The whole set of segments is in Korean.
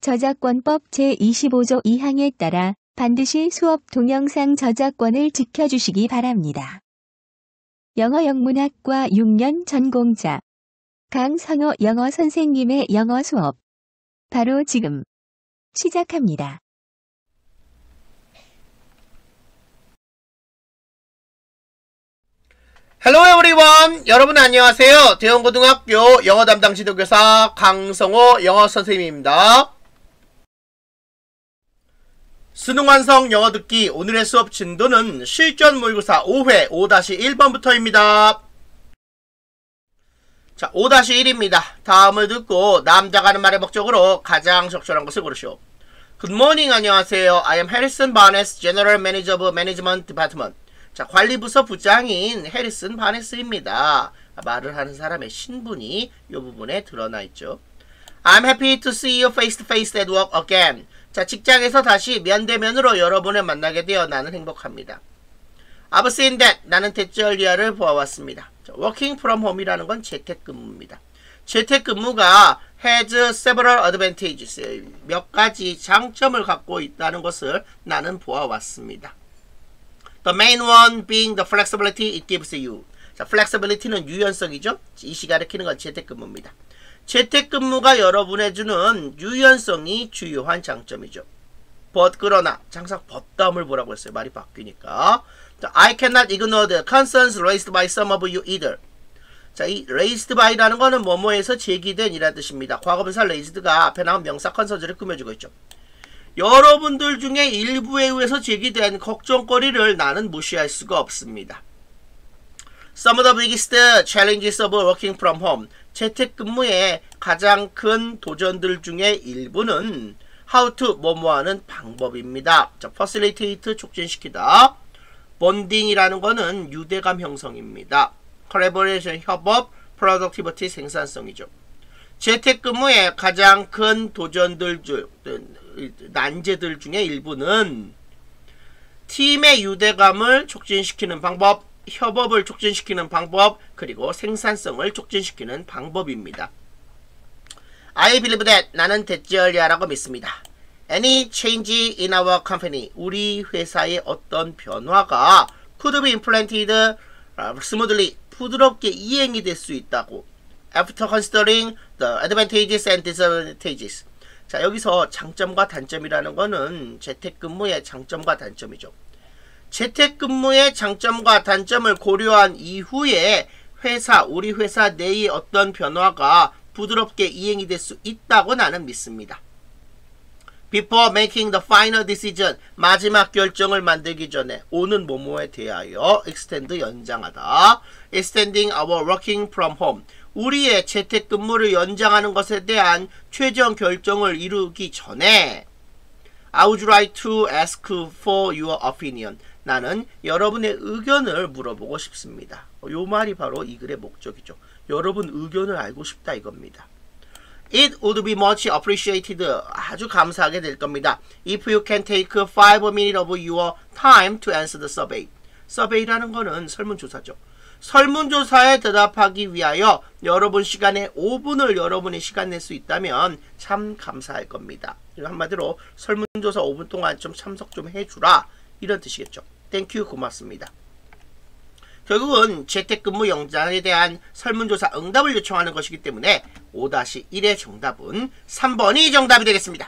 저작권법 제25조 2항에 따라 반드시 수업 동영상 저작권을 지켜주시기 바랍니다. 영어 영문학과 6년 전공자 강선호 영어 선생님의 영어 수업 바로 지금 시작합니다. Hello everyone! 여러분 안녕하세요. 대원고등학교 영어 담당 지도교사 강성호 영어 선생님입니다. 수능 완성 영어 듣기 오늘의 수업 진도는 실전 모의고사 5회 5-1번부터입니다. 자, 5-1입니다. 다음을 듣고 남자가 하는 말의 목적으로 가장 적절한 것을 고르시오. Good morning, 안녕하세요. I am Harrison Barnes, General Manager of Management Department. 자, 관리부서 부장인 해리슨 바네스입니다. 말을 하는 사람의 신분이 이 부분에 드러나 있죠. I'm happy to see you face to face at work again. 자, 직장에서 다시 면대면으로 여러분을 만나게 되어 나는 행복합니다. I've seen that. 나는 대절리아를 보아왔습니다. 자, working from home이라는 건 재택근무입니다. 재택근무가 has several advantages. 몇 가지 장점을 갖고 있다는 것을 나는 보아왔습니다. The main one being the flexibility it gives you. 자, flexibility는 유연성이죠. 이 시간을 가리키는 건 재택근무입니다. 재택근무가 여러분에 주는 유연성이 주요한 장점이죠. But 그러나 항상 벗다음을 보라고 했어요. 말이 바뀌니까. 자, I cannot ignore the concerns raised by some of you either. 자, 이 raised by라는 거는 뭐뭐에서 제기된 이라는 뜻입니다. 과거분사 raised가 앞에 나온 명사 컨서즈를 꾸며주고 있죠. 여러분들 중에 일부에 의해서 제기된 걱정거리를 나는 무시할 수가 없습니다. Some of the biggest challenges of working from home. 재택근무의 가장 큰 도전들 중에 일부는 how to 뭐뭐하는 방법입니다. 자, facilitate 촉진시키다. bonding이라는 거는 유대감 형성입니다. collaboration 협업, productivity 생산성이죠. 재택근무의 가장 큰 도전들 중 난제들 중에 일부는 팀의 유대감을 촉진시키는 방법, 협업을 촉진시키는 방법, 그리고 생산성을 촉진시키는 방법입니다. I believe that. 나는 대절리아라고 믿습니다. Any change in our company. 우리 회사의 어떤 변화가 could be implemented smoothly. 부드럽게 이행이 될 수 있다고. After considering the advantages and disadvantages. 자, 여기서 장점과 단점이라는 거는 재택근무의 장점과 단점이죠. 재택근무의 장점과 단점을 고려한 이후에 우리 회사 내의 어떤 변화가 부드럽게 이행이 될 수 있다고 나는 믿습니다. Before making the final decision. 마지막 결정을 만들기 전에 오는 뭐뭐에 대하여 extend 연장하다. Extending our working from home. 우리의 재택근무를 연장하는 것에 대한 최종 결정을 이루기 전에 I would like to ask for your opinion. 나는 여러분의 의견을 물어보고 싶습니다. 요 말이 바로 이 글의 목적이죠. 여러분 의견을 알고 싶다 이겁니다. It would be much appreciated. 아주 감사하게 될 겁니다. If you can take 5 minutes of your time to answer the survey. survey라는 거는 설문조사죠. 설문조사에 대답하기 위하여 여러분 시간에 5분을 여러분이 시간 낼 수 있다면 참 감사할 겁니다. 한마디로 설문조사 5분 동안 좀 참석 좀 해주라 이런 뜻이겠죠. 땡큐 고맙습니다. 결국은 재택근무 연장에 대한 설문조사 응답을 요청하는 것이기 때문에 5-1의 정답은 3번이 정답이 되겠습니다.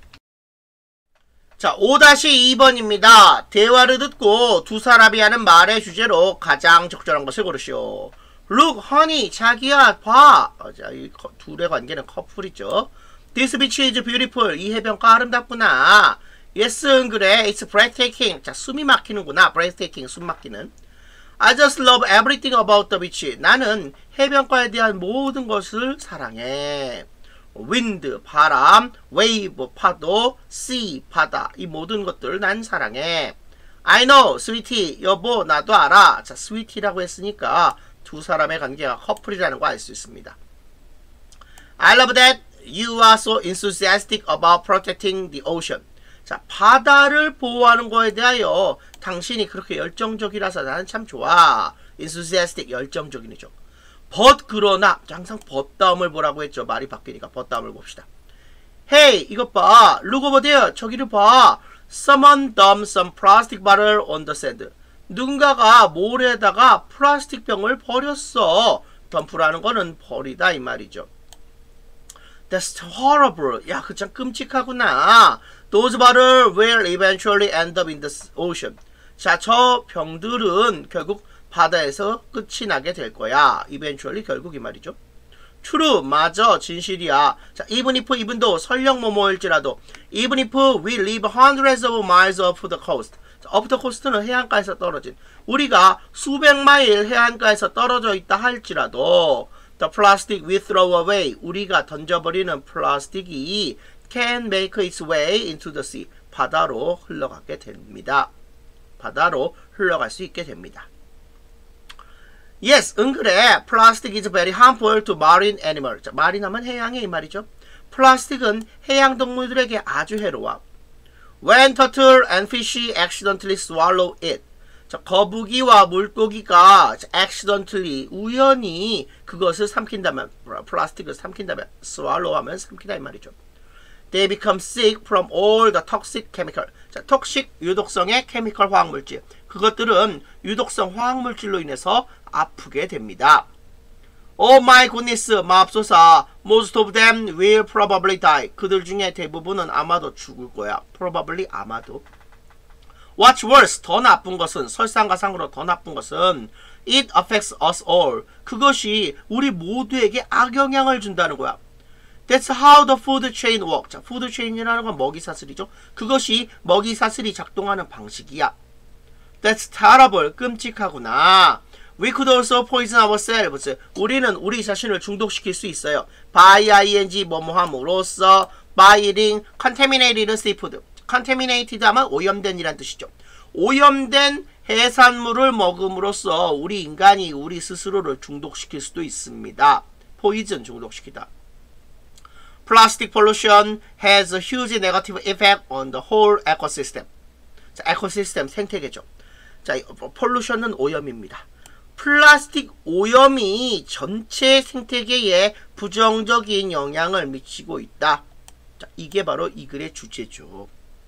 자, 5-2번입니다. 대화를 듣고 두 사람이 하는 말의 주제로 가장 적절한 것을 고르시오. Look, honey, 자기야, 봐. 자, 이 둘의 관계는 커플이죠. This beach is beautiful. 이 해변가 아름답구나. Yes, 그래. It's breathtaking. 자, 숨이 막히는구나. breathtaking, 숨 막히는. I just love everything about the beach. 나는 해변가에 대한 모든 것을 사랑해. wind, 바람, wave, 파도, sea, 바다. 이 모든 것들을 난 사랑해. I know, sweetie, 여보, 나도 알아. 자, sweetie라고 했으니까 두 사람의 관계가 커플이라는 거 알 수 있습니다. I love that you are so enthusiastic about protecting the ocean. 자, 바다를 보호하는 거에 대하여 당신이 그렇게 열정적이라서 나는 참 좋아. enthusiastic, 열정적이죠. but 그러나, 항상 but 다음을 보라고 했죠. 말이 바뀌니까 but 다음을 봅시다. Hey, 이것 봐. Look over there. 저기를 봐. Someone dumped some plastic bottle on the sand. 누군가가 모래에다가 플라스틱 병을 버렸어. 덤프라는 거는 버리다 이 말이죠. That's horrible. 야, 그 참 끔찍하구나. Those bottles will eventually end up in the ocean. 자, 저 병들은 결국 바다에서 끝이 나게 될 거야. eventually 결국 이 말이죠. True, 맞아, 진실이야. 자, even if, even though, 설령 뭐뭐일지라도, even if we live hundreds of miles off the coast. 자, off the coast는 해안가에서 떨어진. 우리가 수백 마일 해안가에서 떨어져 있다 할지라도, the plastic we throw away. 우리가 던져버리는 플라스틱이 can make its way into the sea. 바다로 흘러가게 됩니다. 바다로 흘러갈 수 있게 됩니다. Yes, 그래. Plastic is very harmful to marine animal. 자, 마린 하면 해양에 이 말이죠. 플라스틱은 해양 동물들에게 아주 해로워. When turtle and fish accidentally swallow it. 자, 거북이와 물고기가 accidentally 우연히 그것을 삼킨다면, 플라스틱을 삼킨다면, swallow 하면 삼키다 이 말이죠. They become sick from all the toxic chemical. 자, toxic 유독성의 케미컬 화학물질. 그것들은 유독성 화학물질로 인해서 아프게 됩니다. Oh my goodness, 맙소사. Most of them will probably die. 그들 중에 대부분은 아마도 죽을 거야. Probably, 아마도. What's worse, 더 나쁜 것은, 설상가상으로 더 나쁜 것은 It affects us all. 그것이 우리 모두에게 악영향을 준다는 거야. That's how the food chain works. 자, food chain이라는 건 먹이사슬이죠. 그것이 먹이사슬이 작동하는 방식이야. That's terrible. 끔찍하구나. We could also poison ourselves. 우리는 우리 자신을 중독시킬 수 있어요. by ing 뭐뭐함으로써 by eating contaminated seafood. contaminated 하면 오염된 이란 뜻이죠. 오염된 해산물을 먹음으로써 우리 인간이 우리 스스로를 중독시킬 수도 있습니다. poison 중독시키다. Plastic pollution has a huge negative effect on the whole ecosystem. 자, 에코시스템 생태계죠. 자, pollution은 오염입니다. 플라스틱 오염이 전체 생태계에 부정적인 영향을 미치고 있다. 자, 이게 바로 이 글의 주제죠.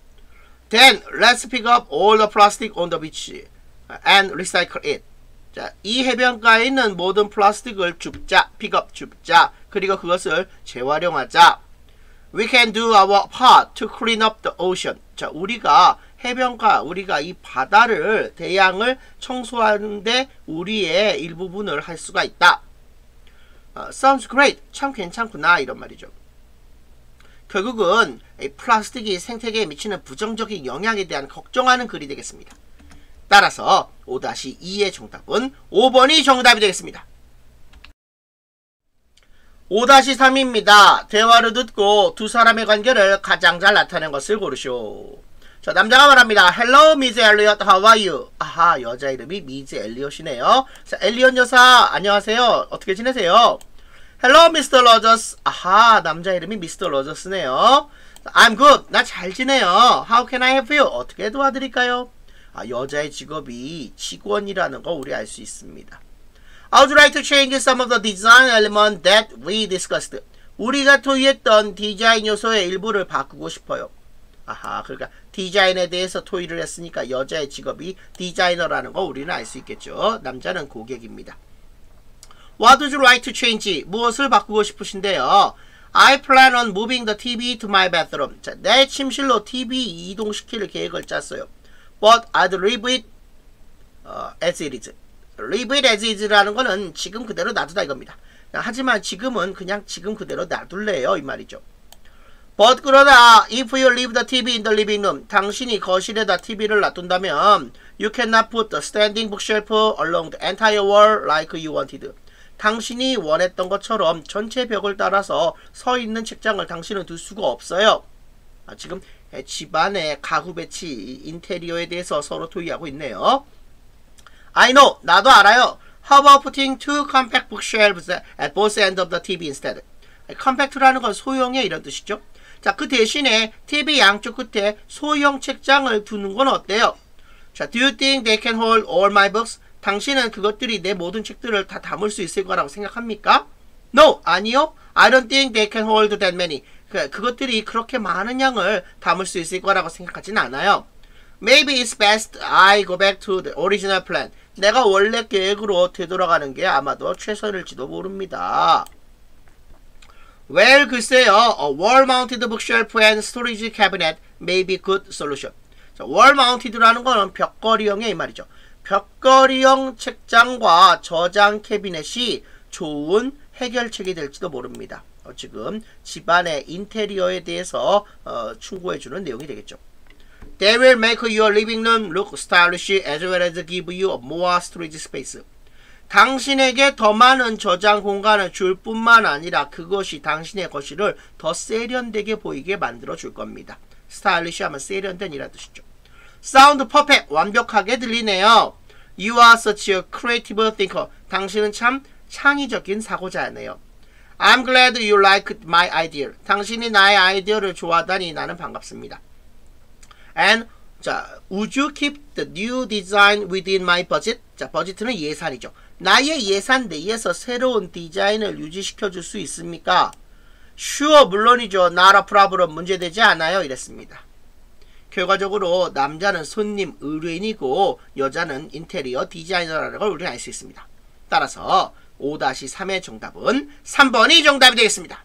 Then let's pick up all the plastic on the beach and recycle it. 자, 이 해변가에 있는 모든 플라스틱을 줍자, 픽업 줍자. 그리고 그것을 재활용하자. We can do our part to clean up the ocean. 자, 우리가 해변가, 우리가 이 바다를, 대양을 청소하는데 우리의 일부분을 할 수가 있다. Sounds great. 참 괜찮구나. 이런 말이죠. 결국은 이 플라스틱이 생태계에 미치는 부정적인 영향에 대한 걱정하는 글이 되겠습니다. 따라서 5-2의 정답은 5번이 정답이 되겠습니다. 5-3입니다. 대화를 듣고 두 사람의 관계를 가장 잘 나타낸 것을 고르시오. 자, 남자가 말합니다. Hello, Miss Elliot. How are you? 아하, 여자 이름이 미즈 엘리엇이네요. 자, 엘리엇 여사, 안녕하세요. 어떻게 지내세요? Hello, Mr. Rogers. 아하, 남자 이름이 Mr. Rogers네요. I'm good. 나 잘 지내요. How can I help you? 어떻게 도와드릴까요? 아, 여자의 직업이 직원이라는 거 우리 알 수 있습니다. I would like to change some of the design element that we discussed. 우리가 토의했던 디자인 요소의 일부를 바꾸고 싶어요. 아하, 그러니까 디자인에 대해서 토의를 했으니까 여자의 직업이 디자이너라는 거 우리는 알 수 있겠죠. 남자는 고객입니다. What would you like to change? 무엇을 바꾸고 싶으신데요? I plan on moving the TV to my bathroom. 자, 내 침실로 TV 이동시킬 계획을 짰어요. But I'd leave it as it is. Leave it as is라는 거는 지금 그대로 놔두다 이겁니다. 하지만 지금은 그냥 지금 그대로 놔둘래요 이 말이죠. But 그러나 if you leave the TV in the living room, 당신이 거실에다 TV를 놔둔다면 you cannot put the standing bookshelf along the entire wall like you wanted. 당신이 원했던 것처럼 전체 벽을 따라서 서 있는 책장을 당신은 둘 수가 없어요. 지금 집안의 가구 배치, 인테리어에 대해서 서로 토의하고 있네요. I know, 나도 알아요. How about putting two compact bookshelves at both ends of the TV instead? compact라는 건 소형의 이런 뜻이죠. 자, 그 대신에 TV 양쪽 끝에 소형 책장을 두는 건 어때요? 자, do you think they can hold all my books? 당신은 그것들이 내 모든 책들을 다 담을 수 있을 거라고 생각합니까? No, 아니요. I don't think they can hold that many. 그것들이 그렇게 많은 양을 담을 수 있을 거라고 생각하진 않아요. Maybe it's best I go back to the original plan. 내가 원래 계획으로 되돌아가는 게 아마도 최선일지도 모릅니다. Well, 글쎄요. A wall-mounted bookshelf and storage cabinet may be good solution. 자, wall-mounted라는 거는 벽걸이형의 이 말이죠. 벽걸이형 책장과 저장 캐비넷이 좋은 해결책이 될지도 모릅니다. 지금 집안의 인테리어에 대해서 충고해주는 내용이 되겠죠. They will make your living room look stylish as well as give you more storage space. 당신에게 더 많은 저장 공간을 줄 뿐만 아니라 그것이 당신의 거실을 더 세련되게 보이게 만들어 줄 겁니다. 스타일리시 하면 세련된 이라는 뜻이죠. Sound perfect. 완벽하게 들리네요. You are such a creative thinker. 당신은 참 창의적인 사고자네요. I'm glad you liked my idea. 당신이 나의 아이디어를 좋아하다니 나는 반갑습니다. And 자, would you keep the new design within my budget? 자, 버짓은 예산이죠. 나의 예산 내에서 새로운 디자인을 유지시켜 줄 수 있습니까? Sure, 물론이죠. Not a problem. 문제되지 않아요. 이랬습니다. 결과적으로 남자는 손님 의뢰인이고 여자는 인테리어 디자이너라는 걸 우리는 알 수 있습니다. 따라서 5-3의 정답은 3번이 정답이 되겠습니다.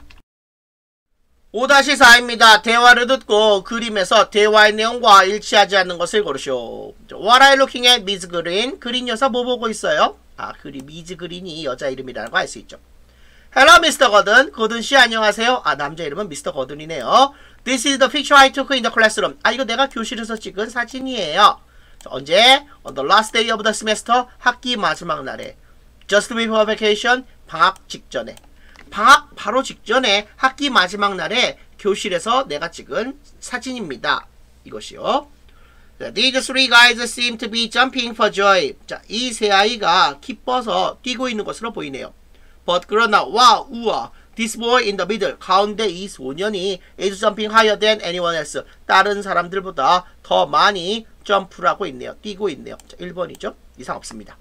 5-4입니다. 대화를 듣고 그림에서 대화의 내용과 일치하지 않는 것을 고르시오. What are you looking at, Miss Green? 그린 여사 뭐 보고 있어요? 미즈 그린이 여자 이름이라는 거 알 수 있죠. Hello, Mr. Gordon. 고든 씨 안녕하세요. 남자 이름은 Mr. Gordon이네요. This is the picture I took in the classroom. 이거 내가 교실에서 찍은 사진이에요. 언제? On the last day of the semester. 학기 마지막 날에. Just before vacation. 방학 직전에. 방학 바로 직전에 학기 마지막 날에 교실에서 내가 찍은 사진입니다. 이것이요. These three guys seem to be jumping for joy. 자, 이 세 아이가 기뻐서 뛰고 있는 것으로 보이네요. But 그러나 와 우와. This boy in the middle. 가운데 이 소년이 is jumping higher than anyone else. 다른 사람들보다 더 많이 점프를 하고 있네요. 뛰고 있네요. 자, 1번이죠. 이상 없습니다.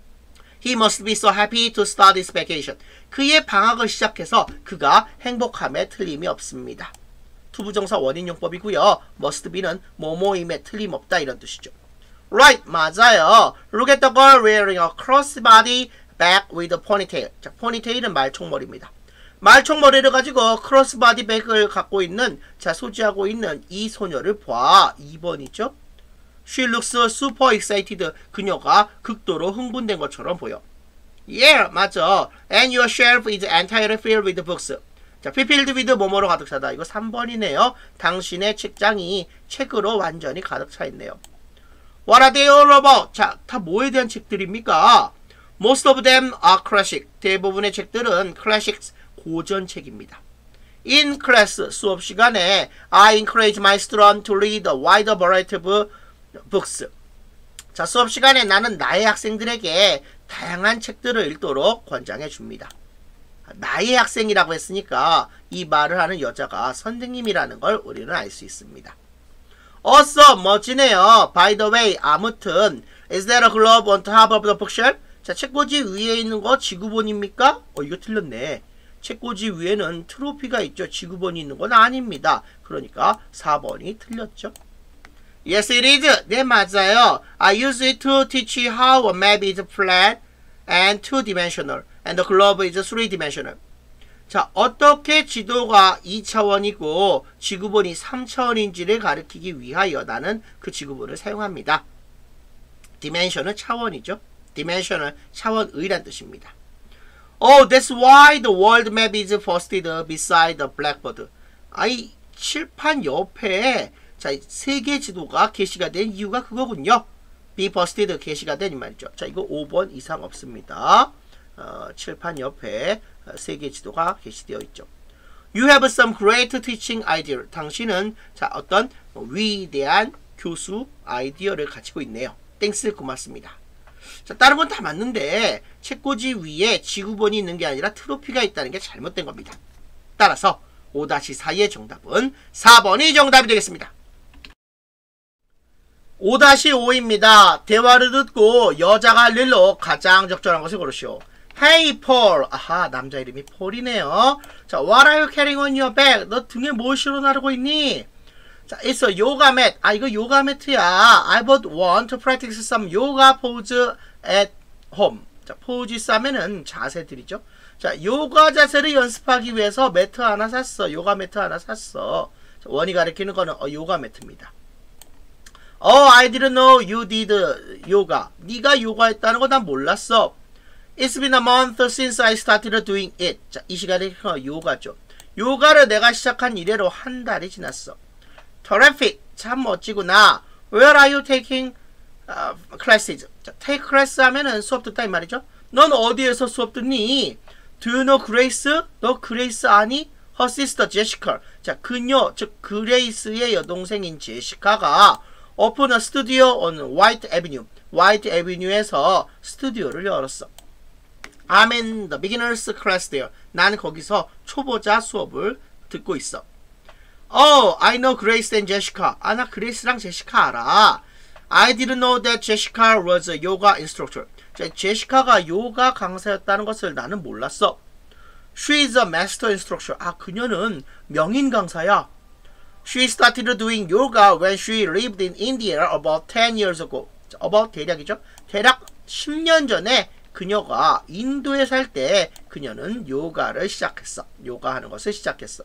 He must be so happy to start his vacation. 그의 방학을 시작해서 그가 행복함에 틀림이 없습니다. 투부정사 원인용법이고요. must be는 뭐뭐임에 틀림없다 이런 뜻이죠. Right, 맞아요. Look at the girl wearing a crossbody bag with a ponytail. 자, ponytail은 말총머리입니다. 말총머리를 가지고 크로스바디 백을 갖고 있는, 자, 소지하고 있는 이 소녀를 봐. 2번이죠. She looks super excited. 그녀가 극도로 흥분된 것처럼 보여. Yeah, 맞아. And your shelf is entirely filled with books. 자, filled with 뭐뭐로 가득 차다. 이거 3번이네요. 당신의 책장이 책으로 완전히 가득 차 있네요. What are they all about? 자, 다 뭐에 대한 책들입니까? Most of them are classic. 대부분의 책들은 classics, 고전책입니다. In class, 수업 시간에 I encourage my students to read a wide variety of books. 자, 수업 시간에 나는 나의 학생들에게 다양한 책들을 읽도록 권장해 줍니다. 나의 학생이라고 했으니까 이 말을 하는 여자가 선생님이라는 걸 우리는 알 수 있습니다. Awesome, 멋지네요. By the way, 아무튼 Is that a globe on top of the bookshelf? 자, 책꽂이 위에 있는 거 지구본입니까? 이거 틀렸네. 책꽂이 위에는 트로피가 있죠. 지구본이 있는 건 아닙니다. 그러니까 4번이 틀렸죠. Yes, it is. 네, 맞아요. I use it to teach how a map is flat and two-dimensional, and the globe is three-dimensional. 자, 어떻게 지도가 2차원이고 지구본이 3차원인지를 가르치기 위하여 나는 그 지구본을 사용합니다. dimension은 차원이죠. dimensional, 차원의란 뜻입니다. Oh, that's why the world map is posted beside the blackboard. 이 칠판 옆에, 자, 세계 지도가 게시가 된 이유가 그거군요. be posted, 게시가 된 이 말이죠. 자, 이거 5번 이상 없습니다. 칠판 옆에 세계 지도가 게시되어 있죠. You have some great teaching idea. 당신은, 자, 어떤 위대한 교수 아이디어를 가지고 있네요. 땡스, 고맙습니다. 자, 다른 건 다 맞는데 책꽂이 위에 지구본이 있는 게 아니라 트로피가 있다는 게 잘못된 겁니다. 따라서 5-4의 정답은 4번이 정답이 되겠습니다. 5-5입니다. 대화를 듣고 여자가 할 일로 가장 적절한 것을 고르시오. Hey Paul. 아하, 남자 이름이 폴이네요. 자, what are you carrying on your back? 너 등에 뭘 실어 나르고 있니? 자, it's a yoga mat. 아, 이거 요가 매트야. I bought one to practice some yoga pose at home. 자, pose 하면은 자세들이죠. 자, 요가 자세를 연습하기 위해서 매트 하나 샀어. 요가 매트 하나 샀어. 자, 원이 가리키는 거는 요가 매트입니다. I didn't know you did yoga. 네가 요가 했다는 거 난 몰랐어. It's been a month since I started doing it. 자, 이 시간에 요가죠. 요가를 내가 시작한 이래로 한 달이 지났어. Terrific. 참 멋지구나. Where are you taking classes? 자, take class 하면은 수업 듣다 이 말이죠. 넌 어디에서 수업 듣니? Do you know Grace? 너 그레이스 아니? Her sister Jessica. 자, 그녀, 즉 그레이스의 여동생인 제시카가 open a studio on White Avenue. White Avenue에서 스튜디오를 열었어. I'm in the beginner's class there. 난 거기서 초보자 수업을 듣고 있어. Oh, I know Grace and Jessica. 아, 나 그레이스랑 제시카 알아. I didn't know that Jessica was a yoga instructor. 자, 제시카가 요가 강사였다는 것을 나는 몰랐어. She is a master instructor. 아, 그녀는 명인 강사야. She started doing yoga when she lived in India about 10 years ago. 자, about 대략이죠. 대략 10년 전에 그녀가 인도에 살 때 그녀는 요가를 시작했어. 요가하는 것을 시작했어.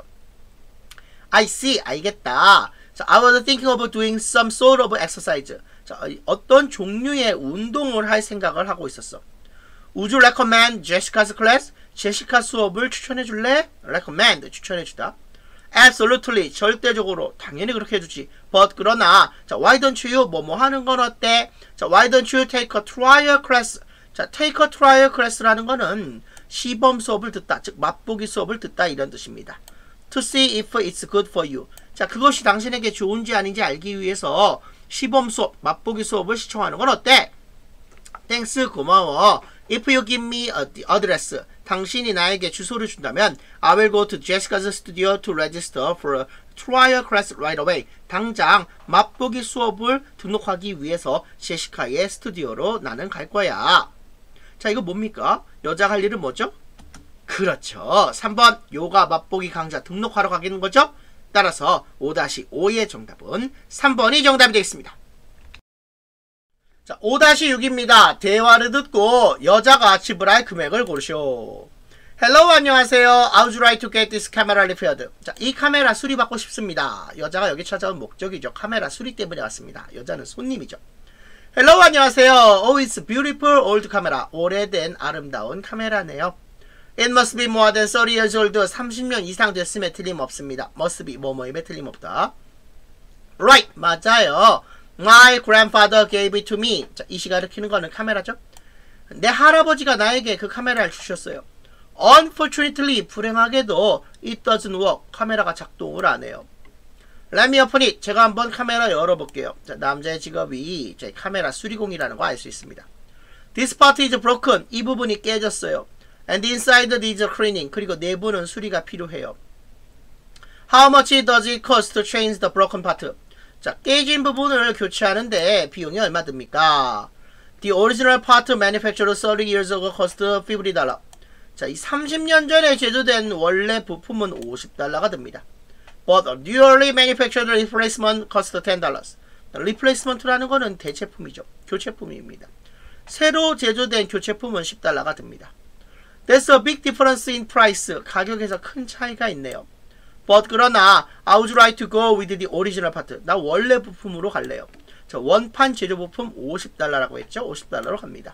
I see. 알겠다. 자, I was thinking of doing some sort of exercise. 자, 어떤 종류의 운동을 할 생각을 하고 있었어. Would you recommend Jessica's class? 제시카 수업을 추천해 줄래? Recommend. 추천해 주다. Absolutely. 절대적으로. 당연히 그렇게 해주지. But 그러나 자, why don't you 뭐 하는 건 어때? 자, why don't you take a trial class? 자, take a trial class라는 거는 시범 수업을 듣다, 즉 맛보기 수업을 듣다 이런 뜻입니다. To see if it's good for you. 자, 그것이 당신에게 좋은지 아닌지 알기 위해서 시범 수업, 맛보기 수업을 시청하는 건 어때? Thanks, 고마워. If you give me a address, 당신이 나에게 주소를 준다면 I will go to Jessica's studio to register for a trial class right away. 당장 맛보기 수업을 등록하기 위해서 제시카의 스튜디오로 나는 갈 거야. 자, 이거 뭡니까? 여자가 할 일은 뭐죠? 그렇죠. 3번 요가 맛보기 강좌 등록하러 가겠는 거죠? 따라서 5-5의 정답은 3번이 정답이 되겠습니다. 자, 5-6입니다. 대화를 듣고 여자가 지불할 금액을 고르시오. Hello, 안녕하세요. I would like to get this camera repaired. 자, 이 카메라 수리받고 싶습니다. 여자가 여기 찾아온 목적이죠. 카메라 수리 때문에 왔습니다. 여자는 손님이죠. Hello, 안녕하세요. Oh, it's beautiful old camera. 오래된 아름다운 카메라네요. It must be more than 30 years old. 30년 이상 됐음에 틀림없습니다. Must be 뭐뭐임에 틀림없다. Right, 맞아요. My grandfather gave it to me. 자, 이 시가 가리키는 거는 카메라죠. 내 할아버지가 나에게 그 카메라를 주셨어요. Unfortunately, 불행하게도 it doesn't work. 카메라가 작동을 안 해요. Let me open it. 제가 한번 카메라 열어볼게요. 자, 남자의 직업이 카메라 수리공이라는 거 알 수 있습니다. This part is broken. 이 부분이 깨졌어요. And inside needs cleaning. 그리고 내부는 수리가 필요해요. How much does it cost to change the broken part? 자, 깨진 부분을 교체하는데 비용이 얼마 듭니까? The original part manufactured 30 years ago cost $50. 자, 이 30년 전에 제조된 원래 부품은 $50가 듭니다. But a newly manufactured replacement cost $10. replacement라는 거는 대체품이죠. 교체품입니다. 새로 제조된 교체품은 $10가 듭니다. That's a big difference in price. 가격에서 큰 차이가 있네요. But 그러나 I would like to go with the original part. 나 원래 부품으로 갈래요. 자, 원판 제조 부품 $50라고 했죠. $50로 갑니다.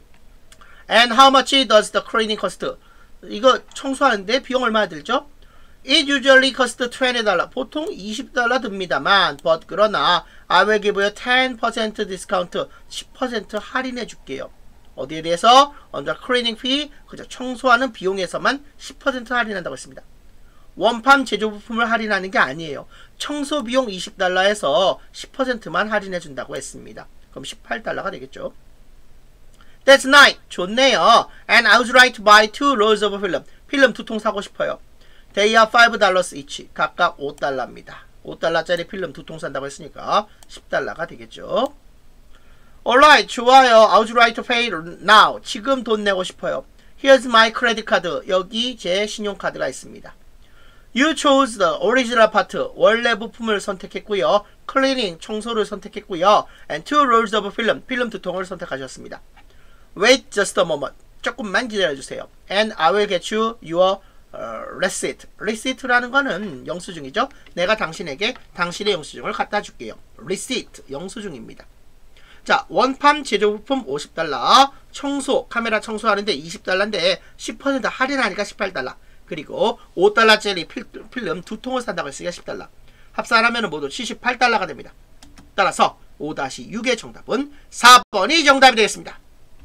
And how much does the cleaning cost? 이거 청소하는데 비용 얼마나 들죠? It usually costs $20. 보통 $20 듭니다만, but 그러나 I will give you 10% discount. 10% 할인해 줄게요. 어디에 대해서? Under cleaning fee. 그죠? 청소하는 비용에서만 10% 할인한다고 했습니다. 원판 제조 부품을 할인하는 게 아니에요. 청소 비용 $20에서 10%만 할인해 준다고 했습니다. 그럼 $18가 되겠죠. That's nice. 좋네요. And I would like to buy 2 rolls of film. 필름 2통 사고 싶어요. They are $5 each. 각각 $5입니다. $5짜리 필름 2통 산다고 했으니까 $10가 되겠죠. Alright, 좋아요. I would like to pay now. 지금 돈 내고 싶어요. Here's my credit card. 여기 제 신용카드가 있습니다. You chose the original part. 원래 부품을 선택했고요. Cleaning, 청소를 선택했고요. And 2 rolls of film, 필름 2통을 선택하셨습니다. Wait just a moment. 조금만 기다려주세요. And I will get you your receipt. receipt라는 거는 영수증이죠. 내가 당신에게 당신의 영수증을 갖다 줄게요. receipt, 영수증입니다. 자, 원판 제조부품 $50, 청소, 카메라 청소하는데 $20인데 10% 할인하니까 $18. 그리고 $5짜리 필름 2통을 산다고 했으니까 $10. 합산하면 모두 $78가 됩니다. 따라서 5-6의 정답은 4번이 정답이 되겠습니다.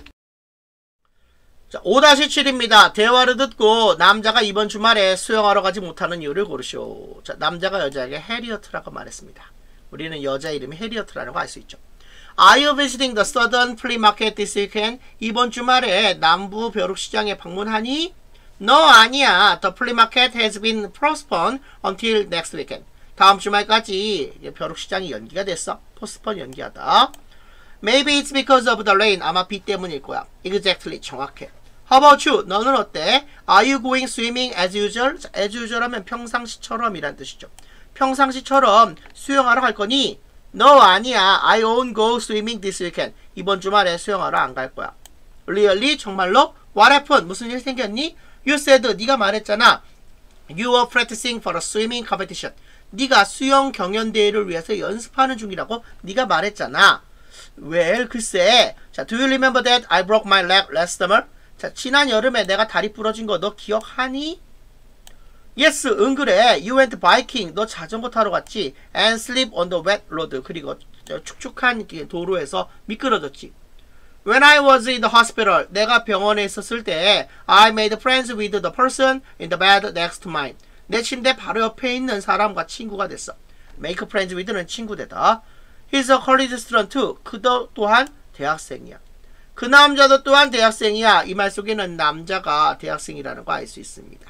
자, 5-7입니다. 대화를 듣고 남자가 이번 주말에 수영하러 가지 못하는 이유를 고르시오. 자, 남자가 여자에게 해리어트라고 말했습니다. 우리는 여자 이름이 해리어트라는 거 알 수 있죠. Are you visiting the Southern Flea Market this weekend? 이번 주말에 남부 벼룩시장에 방문하니? No, 아니야. The flea market has been postponed until next weekend. 다음 주말까지 벼룩시장이 연기가 됐어. postpone 연기하다. Maybe it's because of the rain. 아마 비 때문일 거야. Exactly, 정확해. How about you? 너는 어때? Are you going swimming as usual? as usual 하면 평상시처럼 이란 뜻이죠. 평상시처럼 수영하러 갈 거니? No, 아니야. I won't go swimming this weekend. 이번 주말에 수영하러 안 갈 거야. Really? 정말로? What happened? 무슨 일 생겼니? You said, 네가 말했잖아. You were practicing for a swimming competition. 네가 수영 경연대회를 위해서 연습하는 중이라고 네가 말했잖아. Well, 글쎄. 자, do you remember that I broke my leg last summer? 자, 지난 여름에 내가 다리 부러진 거 너 기억하니? Yes, 응 그래. You went biking. 너 자전거 타러 갔지. And sleep on the wet road. 그리고 축축한 도로에서 미끄러졌지. When I was in the hospital, 내가 병원에 있었을 때 I made friends with the person in the bed next to mine. 내 침대 바로 옆에 있는 사람과 친구가 됐어. Make friends with는 친구 되다. He's a college student too. 그도 또한 대학생이야. 그 남자도 또한 대학생이야. 이 말 속에는 남자가 대학생이라는 거 알 수 있습니다.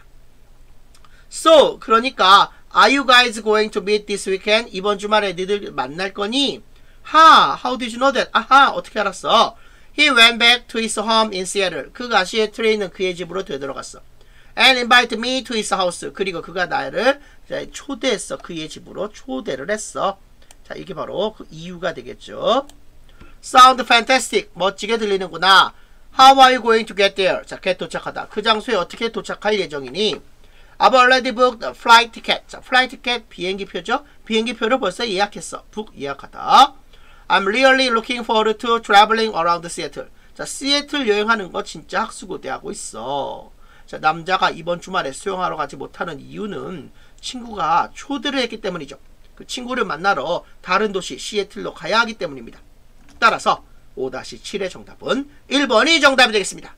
So, 그러니까 Are you guys going to meet this weekend? 이번 주말에 니들 만날 거니? How did you know that? 아하, 어떻게 알았어? He went back to his home in Seattle. 그가 시애틀에 있는 그의 집으로 되돌아갔어. And invited me to his house. 그리고 그가 나를 초대했어. 그의 집으로 초대를 했어. 자, 이게 바로 그 이유가 되겠죠. Sound fantastic. 멋지게 들리는구나. How are you going to get there? 자, get 도착하다. 그 장소에 어떻게 도착할 예정이니? I've already booked the flight ticket. 자, flight ticket 비행기표죠. 비행기표를 벌써 예약했어. book 예약하다. I'm really looking forward to traveling around Seattle. 자, 시애틀 여행하는 거 진짜 학수고대하고 있어. 자, 남자가 이번 주말에 수영하러 가지 못하는 이유는 친구가 초대를 했기 때문이죠. 그 친구를 만나러 다른 도시 시애틀로 가야 하기 때문입니다. 따라서 5-7의 정답은 1번이 정답이 되겠습니다.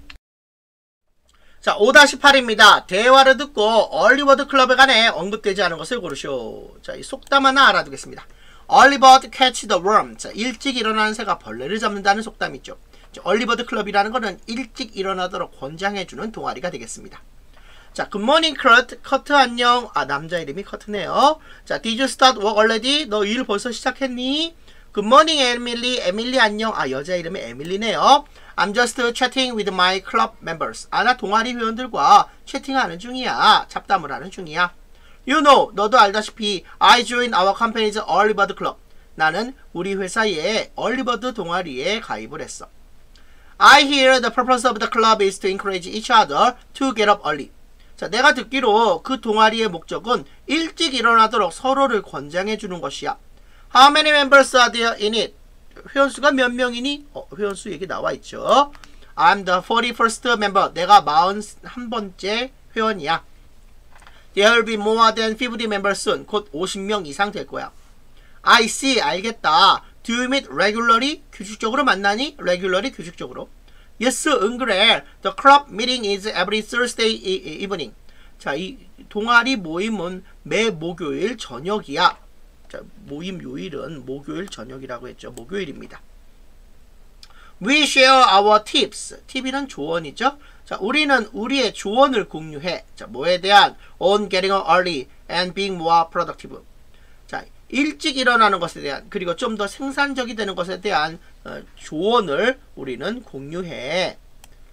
자, 5-8입니다. 대화를 듣고 얼리버드 클럽에 관해 언급되지 않은 것을 고르시오. 자, 이 속담 하나 알아두겠습니다. Early bird catch the worm. 자, 일찍 일어나는 새가 벌레를 잡는다는 속담이 있죠. 얼리버드 클럽이라는 것은 일찍 일어나도록 권장해주는 동아리가 되겠습니다. 자, Good morning, Kurt. 커트 안녕. 아, 남자 이름이 커트네요. 자, Did you start work already? 너 일 벌써 시작했니? Good morning, Emily. 에밀리 안녕. 아, 여자 이름이 에밀리네요. I'm just chatting with my club members. 아, 나 동아리 회원들과 채팅하는 중이야. 잡담을 하는 중이야. You know, 너도 알다시피 I joined our company's early bird club. 나는 우리 회사의 얼리버드 동아리에 가입을 했어. I hear the purpose of the club is to encourage each other to get up early. 자, 내가 듣기로 그 동아리의 목적은 일찍 일어나도록 서로를 권장해 주는 것이야. How many members are there in it? 회원수가 몇 명이니? 회원수 얘기 나와 있죠. I'm the 41st member. 내가 41번째 회원이야. There will be more than 50 members soon. 곧 50명 이상 될 거야. I see. 알겠다. Do you meet regularly? 규칙적으로 만나니? Regularly, 규칙적으로. Yes, 응 그래. The club meeting is every Thursday evening. 자, 이 동아리 모임은 매 목요일 저녁이야. 자, 모임 요일은 목요일 저녁이라고 했죠. 목요일입니다. We share our tips. 팁이란 조언이죠. 자, 우리는 우리의 조언을 공유해. 자, 뭐에 대한? On getting up early and being more productive. 자, 일찍 일어나는 것에 대한, 그리고 좀 더 생산적이 되는 것에 대한 조언을 우리는 공유해.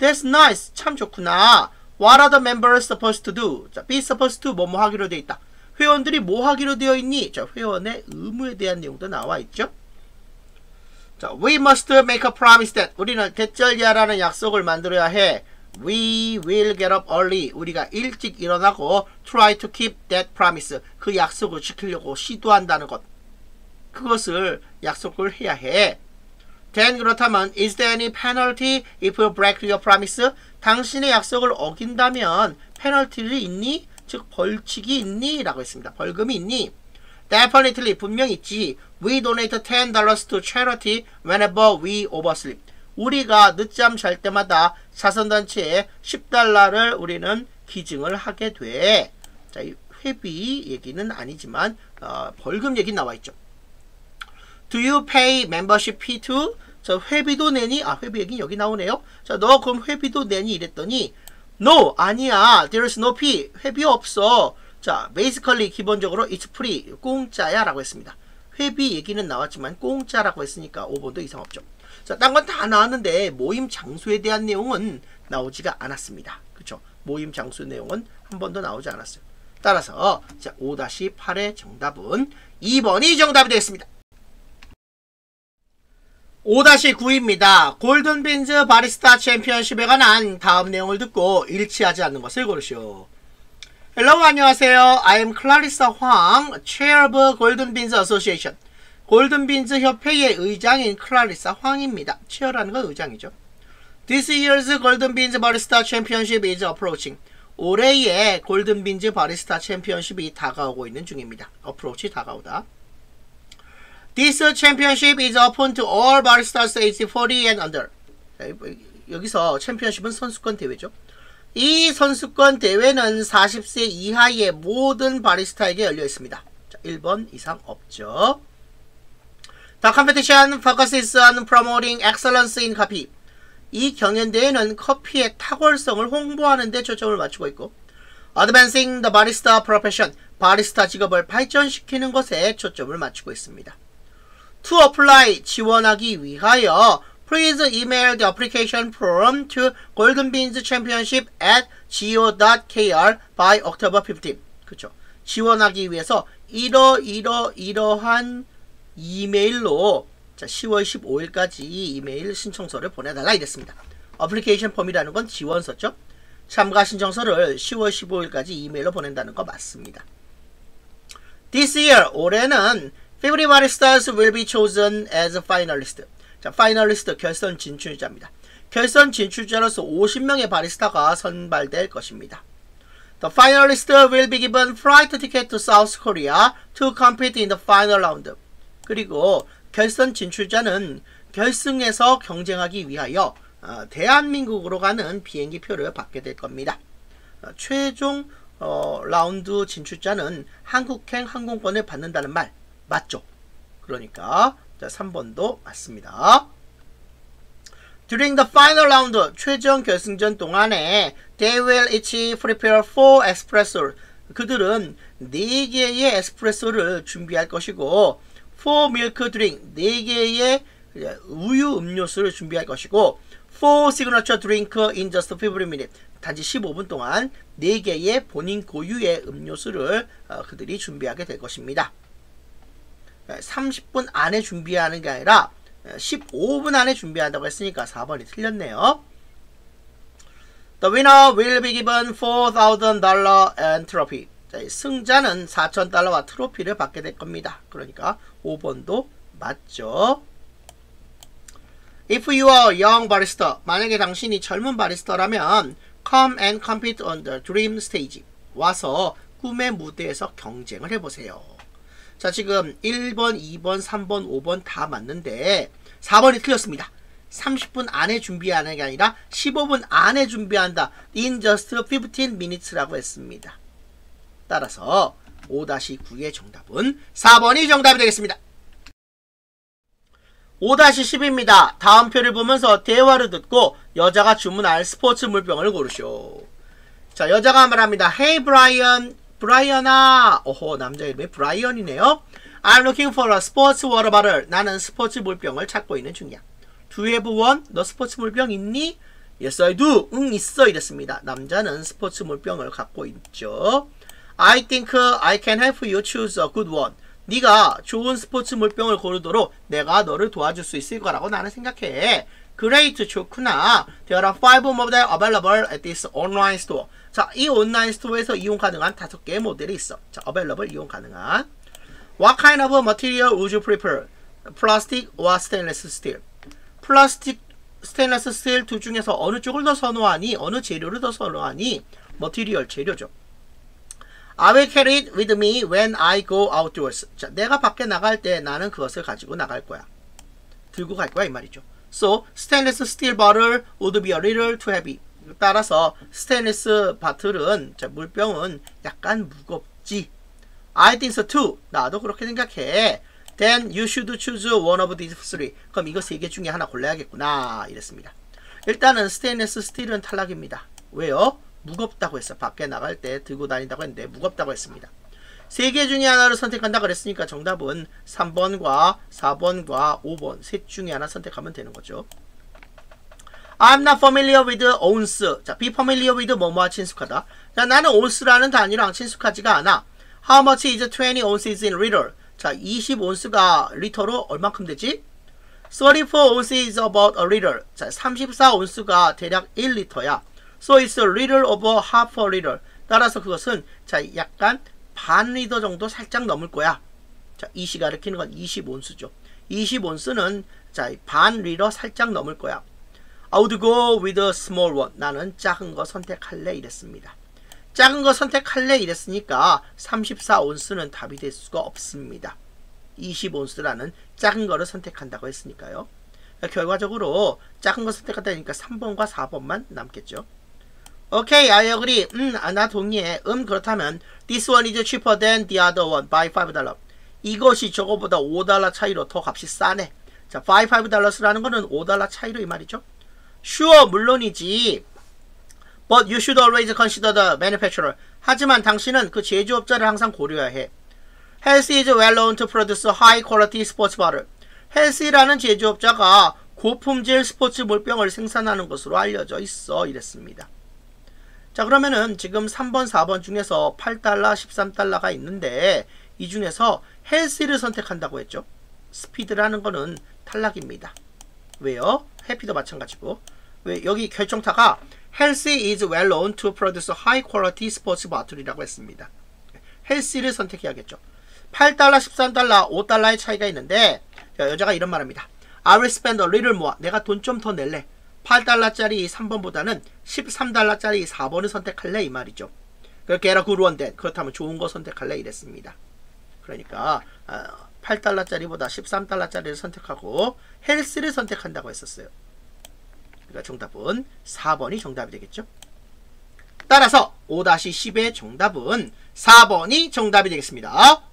That's nice. 참 좋구나. What are the members supposed to do? 자, be supposed to 뭐뭐 하기로 되어 있다. 회원들이 뭐 하기로 되어 있니? 자, 회원의 의무에 대한 내용도 나와 있죠. 자, we must make a promise that 우리는 대절야라는 약속을 만들어야 해. We will get up early. 우리가 일찍 일어나고 try to keep that promise. 그 약속을 지키려고 시도한다는 것. 그것을 약속을 해야 해. Then 그렇다면 is there any penalty if you break your promise? 당신의 약속을 어긴다면 페널티를 있니? 즉 벌칙이 있니? 라고 했습니다. 벌금이 있니? Definitely 분명히 있지. We donate $10 to charity whenever we oversleep. 우리가 늦잠 잘 때마다 자선단체에 $10를 우리는 기증을 하게 돼. 자, 이 회비 얘기는 아니지만 벌금 얘기 나와 있죠. Do you pay membership fee too? 자, 회비도 내니? 아, 회비 얘기 여기 나오네요. 자, 너 그럼 회비도 내니? 이랬더니 No, 아니야. There's no fee. 회비 없어. 자, basically 기본적으로 it's free. 공짜야 라고 했습니다. 회비 얘기는 나왔지만 공짜라고 했으니까 5번도 이상 없죠. 자, 딴 건 다 나왔는데 모임 장소에 대한 내용은 나오지가 않았습니다. 그쵸? 모임 장소 내용은 한 번도 나오지 않았어요. 따라서 자, 5-8의 정답은 2번이 정답이 되겠습니다. 5-9입니다. 골든빈즈 바리스타 챔피언십에 관한 다음 내용을 듣고 일치하지 않는 것을 고르시오. Hello, 안녕하세요. I am Clarissa Huang, Chair of Golden Beans Association. 골든빈즈 협회의 의장인 클라리사 황입니다. 체어라는 건 의장이죠. This year's Golden Beans Barista Championship is approaching. 올해의 골든빈즈 바리스타 챔피언십이 다가오고 있는 중입니다. approach 다가오다. This championship is open to all baristas aged 40 and under. 여기서 챔피언십은 선수권 대회죠. 이 선수권 대회는 40세 이하의 모든 바리스타에게 열려 있습니다. 자, 1번 이상 없죠. The competition focuses on promoting excellence in coffee. 이 경연대회는 커피의 탁월성을 홍보하는 데 초점을 맞추고 있고 Advancing the barista profession. 바리스타 직업을 발전시키는 것에 초점을 맞추고 있습니다. To apply. 지원하기 위하여 Please email the application form to goldenbeanschampionship@go.kr by October 15. 그쵸. 지원하기 위해서 이러한 이메일로 자, 10월 15일까지 이메일 신청서를 보내달라 이랬습니다. 어플리케이션 폼이라는 건 지원서죠. 참가 신청서를 10월 15일까지 이메일로 보낸다는 거 맞습니다. This year, 올해는 50 baristas will be chosen as finalists. 자, 파이널리스트 결선 진출자입니다. 결선 진출자로서 50명의 바리스타가 선발될 것입니다. The finalists will be given flight ticket to South Korea to compete in the final round. 그리고 결선 진출자는 결승에서 경쟁하기 위하여 대한민국으로 가는 비행기표를 받게 될 겁니다. 최종 라운드 진출자는 한국행 항공권을 받는다는 말 맞죠? 그러니까 자, 3번도 맞습니다. During the final round, 최종 결승전 동안에 they will each prepare 4 espresso. 그들은 4개의 에스프레소를 준비할 것이고 4 milk drink, 4개의 우유 음료수를 준비할 것이고 4 signature drink in just 15 minutes. 단지 15분 동안 4개의 본인 고유의 음료수를 그들이 준비하게 될 것입니다. 30분 안에 준비하는 게 아니라 15분 안에 준비한다고 했으니까 4번이 틀렸네요. The winner will be given $4,000 and trophy. 자, 승자는 $4,000와 트로피를 받게 될 겁니다. 그러니까 5번도 맞죠. If you are a young barista, 만약에 당신이 젊은 바리스타라면 come and compete on the dream stage. 와서 꿈의 무대에서 경쟁을 해보세요. 자, 지금 1번, 2번, 3번, 5번 다 맞는데 4번이 틀렸습니다. 30분 안에 준비하는 게 아니라 15분 안에 준비한다. In just 15 minutes라고 했습니다. 따라서 5-9의 정답은 4번이 정답이 되겠습니다. 5-10입니다. 다음 표를 보면서 대화를 듣고 여자가 주문할 스포츠 물병을 고르시오. 자, 여자가 말합니다. Hey Brian. 브라이언아. 오호, 남자 이름이 브라이언이네요. I'm looking for a sports water bottle. 나는 스포츠 물병을 찾고 있는 중이야. Do you have one? 너 스포츠 물병 있니? Yes, I do. 응, 있어. 이랬습니다. 남자는 스포츠 물병을 갖고 있죠. I think I can help you choose a good one. 네가 좋은 스포츠 물병을 고르도록 내가 너를 도와줄 수 있을 거라고 나는 생각해. Great, 좋구나. There are 5 models available at this online store. 자, 이 온라인 스토어에서 이용 가능한 5개의 모델이 있어. 자, available, 이용 가능한. What kind of material would you prefer? Plastic or stainless steel? 플라스틱, 스테인리스 스틸 둘 중에서 어느 쪽을 더 선호하니? 어느 재료를 더 선호하니? 머티리얼, 재료죠. I will carry it with me when I go outdoors. 자, 내가 밖에 나갈 때 나는 그것을 가지고 나갈 거야. 들고 갈 거야, 이 말이죠. So, stainless steel bottle would be a little too heavy. 따라서 스테인리스 바틀은, 자, 물병은 약간 무겁지. I think so too. 나도 그렇게 생각해. Then you should choose one of these three. 그럼 이거 3개 중에 하나 골라야겠구나. 이랬습니다. 일단은 스테인리스 스틸은 탈락입니다. 왜요? 무겁다고 했어. 밖에 나갈 때 들고 다닌다고 했는데 무겁다고 했습니다. 3개 중에 하나를 선택한다 그랬으니까 정답은 3번과 4번과 5번 셋 중에 하나 선택하면 되는 거죠. I'm not familiar with ounce. 자, be familiar with 뭐뭐와 친숙하다. 자, 나는 ounce라는 단위랑 친숙하지가 않아. How much is 20 ounces in liter? 자, 20온스가 리터로 얼만큼 되지? 34 ounces is about a liter. 자, 34온스가 대략 1리터야. So it's a little over half a liter. 따라서 그것은, 자, 약간 반 리터 정도 살짝 넘을 거야. 자, 이 시가 가리키는 건 20온스죠. 20온스는, 자, 반 리터 살짝 넘을 거야. I would go with a small one. 나는 작은 거 선택할래. 이랬습니다. 작은 거 선택할래 이랬으니까 34온스는 답이 될 수가 없습니다. 20온스라는 작은 거를 선택한다고 했으니까요. 결과적으로 작은 거 선택한다니까 3번과 4번만 남겠죠. 오케이, I agree. 나 동의해. 그렇다면 this one is cheaper than the other one by $5. 이것이 저거보다 $5 차이로 더 값이 싸네. 자, by $5라는 거는 $5 차이로 이 말이죠. Sure, 물론이지. But you should always consider the manufacturer. 하지만 당신은 그 제조업자를 항상 고려해야 해. Halsey is well known to produce high quality sports bottle. 헬시라는 제조업자가 고품질 스포츠 물병을 생산하는 것으로 알려져 있어. 이랬습니다. 자, 그러면은 지금 3번, 4번 중에서 $8, $13가 있는데 이 중에서 헬시를 선택한다고 했죠. 스피드라는 거는 탈락입니다. 왜요? 해피도 마찬가지고. 왜 여기 결정타가 Halsey is well known to produce high quality sports bottle이라고 했습니다. 헬시를 선택해야겠죠. $8, $13, $5의 차이가 있는데 여자가 이런 말합니다. I will spend a little more. 내가 돈 좀 더 낼래. $8짜리 3번보다는 $13짜리 4번을 선택할래 이 말이죠. 그렇게 get a good one then. 그렇다면 좋은 거 선택할래 이랬습니다. 그러니까 $8짜리보다 $13짜리를 선택하고 헬스를 선택한다고 했었어요. 그러니까 정답은 4번이 정답이 되겠죠. 따라서 5-10의 정답은 4번이 정답이 되겠습니다.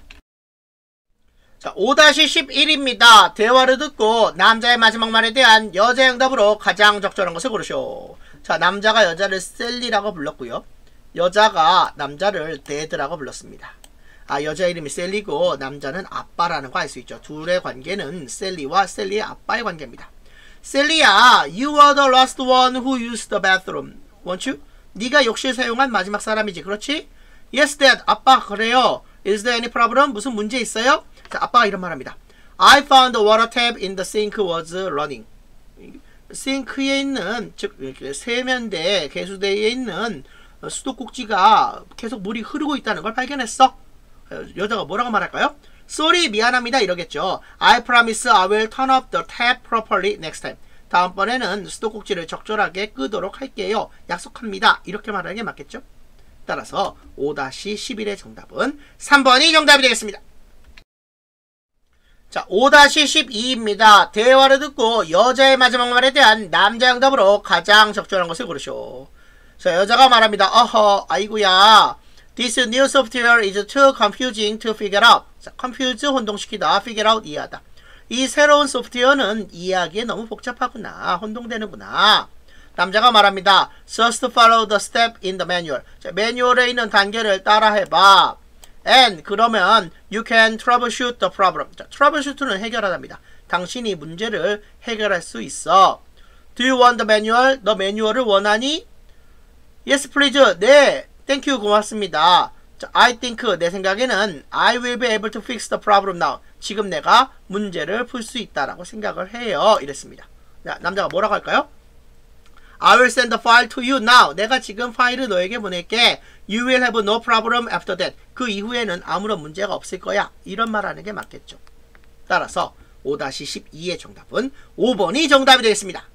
자, 5-11입니다. 대화를 듣고 남자의 마지막 말에 대한 여자의 응답으로 가장 적절한 것을 고르쇼. 자, 남자가 여자를 셀리라고 불렀고요. 여자가 남자를 데드라고 불렀습니다. 여자 이름이 셀리고 남자는 아빠라는 거 알 수 있죠. 둘의 관계는 셀리와 셀리의 아빠의 관계입니다. 셀리야, you are the last one who used the bathroom. Weren't you? 네가 욕실 사용한 마지막 사람이지, 그렇지? Yes, Dad. 아빠, 그래요. Is there any problem? 무슨 문제 있어요? 자, 아빠가 이런 말합니다. I found the water tap in the sink was running. 싱크에 있는, 즉 세면대, 개수대에 있는 수도꼭지가 계속 물이 흐르고 있다는 걸 발견했어. 여자가 뭐라고 말할까요? Sorry, 미안합니다 이러겠죠. I promise I will turn off the tap properly next time. 다음번에는 수도꼭지를 적절하게 끄도록 할게요. 약속합니다. 이렇게 말하는 게 맞겠죠? 따라서 5-11의 정답은 3번이 정답이 되겠습니다. 자, 5-12입니다. 대화를 듣고 여자의 마지막 말에 대한 남자의 응답으로 가장 적절한 것을 고르쇼. 자, 여자가 말합니다. 어허, 아이고야. This new software is too confusing to figure out. 자, confuse, 혼동시키다, figure out, 이해하다. 이 새로운 소프트웨어는 이해하기에 너무 복잡하구나. 혼동되는구나. 남자가 말합니다. Just follow the step in the manual. 자, 매뉴얼에 있는 단계를 따라해봐. And 그러면 you can troubleshoot the problem. 자, troubleshoot는 해결하답니다. 당신이 문제를 해결할 수 있어. Do you want the manual? 너 매뉴얼을 원하니? Yes, please. 네. Thank you. 고맙습니다. 자, I think, 내 생각에는 I will be able to fix the problem now. 지금 내가 문제를 풀 수 있다라고 생각을 해요. 이랬습니다. 자, 남자가 뭐라고 할까요? I will send the file to you now. 내가 지금 파일을 너에게 보낼게. You will have no problem after that. 그 이후에는 아무런 문제가 없을 거야. 이런 말 하는 게 맞겠죠. 따라서 5-12의 정답은 5번이 정답이 되겠습니다.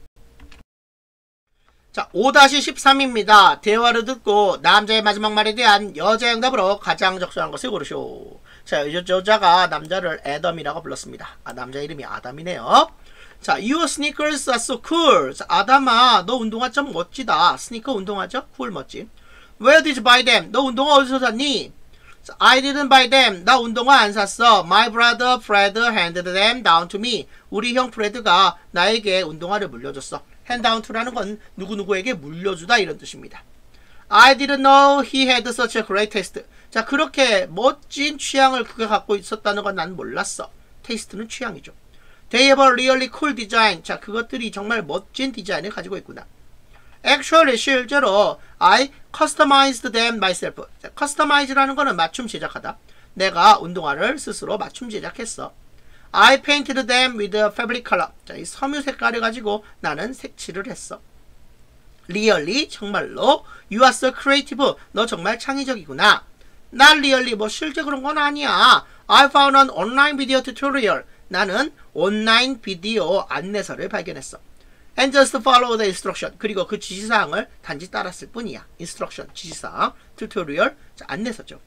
자, 5-13입니다. 대화를 듣고 남자의 마지막 말에 대한 여자의 응답으로 가장 적절한 것을 고르시오. 자, 여자가 남자를 애덤이라고 불렀습니다. 남자 이름이 아담이네요. 자, your sneakers are so cool. 자, 아담아, 너 운동화 좀 멋지다. 스니커 운동화죠? cool 멋지. Where did you buy them? 너 운동화 어디서 샀니? 자, I didn't buy them. 나 운동화 안 샀어. My brother Fred handed them down to me. 우리 형 프레드가 나에게 운동화를 물려줬어. hand down to라는 건 누구누구에게 물려주다 이런 뜻입니다. I didn't know he had such a great taste. 자, 그렇게 멋진 취향을 그가 갖고 있었다는 건 난 몰랐어. 테이스트는 취향이죠. They have a really cool design. 자, 그것들이 정말 멋진 디자인을 가지고 있구나. Actually, 실제로 I customized them myself. 자, customize라는 거는 맞춤 제작하다. 내가 운동화를 스스로 맞춤 제작했어. I painted them with a fabric color. 자, 이 섬유 색깔을 가지고 나는 색칠을 했어. Really, 정말로 You are so creative. 너 정말 창의적이구나. not really, 뭐 실제 그런 건 아니야. I found an online video tutorial. 나는 온라인 비디오 안내서를 발견했어. And just follow the instruction. 그리고 그 지시사항을 단지 따랐을 뿐이야. instruction, 지시사항, tutorial, 자, 안내서죠.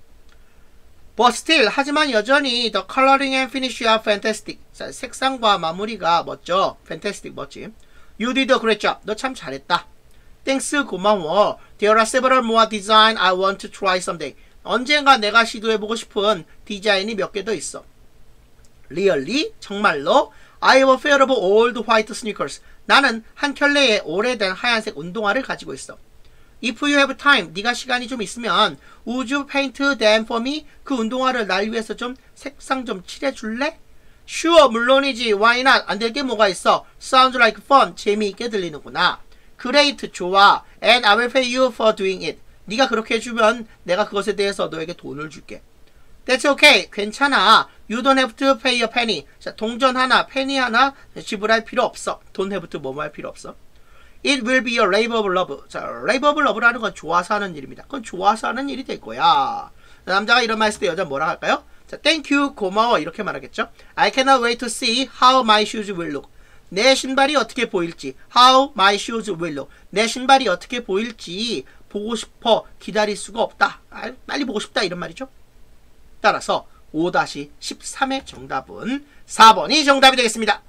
But still, 하지만 여전히 the coloring and finish are fantastic. 자, 색상과 마무리가 멋져. fantastic, 멋지. You did a great job. 너 참 잘했다. Thanks, 고마워. There are several more design I want to try someday. 언젠가 내가 시도해보고 싶은 디자인이 몇 개 더 있어. Really? 정말로? I have a pair of old white sneakers. 나는 한 켤레의 오래된 하얀색 운동화를 가지고 있어. If you have time, 네가 시간이 좀 있으면 would you paint them for me? 그 운동화를 날 위해서 좀 색상 좀 칠해줄래? Sure, 물론이지. Why not? 안 될 게 뭐가 있어? Sounds like fun. 재미있게 들리는구나. Great, 좋아. And I will pay you for doing it. 네가 그렇게 해주면 내가 그것에 대해서 너에게 돈을 줄게. That's okay. 괜찮아. You don't have to pay a penny. 자, 동전 하나, 페니 하나 지불할 필요 없어. Don't have to 뭐뭐 할 필요 없어. It will be a labor of love. 자, labor of love라는 건 좋아서 하는 일입니다. 그건 좋아서 하는 일이 될 거야. 남자가 이런 말 했을 때 여자는 뭐라 할까요? 자, thank you, 고마워 이렇게 말하겠죠. I cannot wait to see how my shoes will look. 내 신발이 어떻게 보일지. How my shoes will look. 내 신발이 어떻게 보일지 보고 싶어. 기다릴 수가 없다. 빨리 보고 싶다 이런 말이죠. 따라서 5-13의 정답은 4번이 정답이 되겠습니다.